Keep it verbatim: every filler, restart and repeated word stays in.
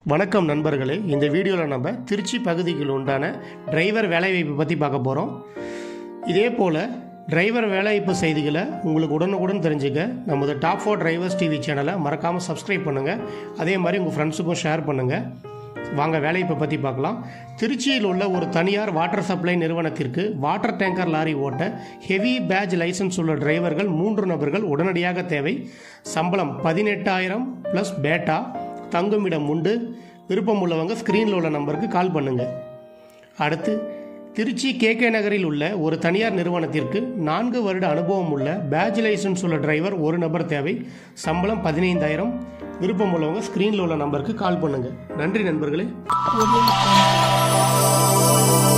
வணக்கம் நண்பர்களே, இந்த வீடியோவில் நம்ம திருச்சி பகுதியில் உண்டான டிரைவர் வேலைவாய்ப்பு பற்றி பார்க்க போகிறோம். இதே போல் டிரைவர் வேலைவாய்ப்பு செய்திகளை உங்களுக்கு உடனுக்குடன் தெரிஞ்சுக்க நமது டாப் ஃபோர் டிரைவர்ஸ் டிவி சேனலை மறக்காமல் சப்ஸ்கிரைப் பண்ணுங்கள். அதே மாதிரி உங்கள் ஃப்ரெண்ட்ஸுக்கும் ஷேர் பண்ணுங்கள். வாங்க வேலைவாய்ப்பை பற்றி பார்க்கலாம். திருச்சியில் உள்ள ஒரு தனியார் வாட்டர் சப்ளை நிறுவனத்திற்கு வாட்டர் டேங்கர் லாரி ஓட்ட ஹெவி பேட்ச் லைசன்ஸ் உள்ள டிரைவர்கள் மூன்று நபர்கள் உடனடியாக தேவை. சம்பளம் பதினெட்டாயிரம் ப்ளஸ் பேட்டா. தங்குமிடம் உண்டு. விருப்பம் உள்ளவங்க ஸ்க்ரீனில் உள்ள நம்பருக்கு கால் பண்ணுங்கள். அடுத்து, திருச்சி கே கே நகரில் உள்ள ஒரு தனியார் நிறுவனத்திற்கு நான்கு வருட அனுபவம் உள்ள பேட்ச் லைசன்ஸ் உள்ள டிரைவர் ஒரு நபர் தேவை. சம்பளம் பதினைந்தாயிரம். விருப்பம் உள்ளவங்க ஸ்க்ரீனில் உள்ள நம்பருக்கு கால் பண்ணுங்கள். நன்றி நண்பர்களே.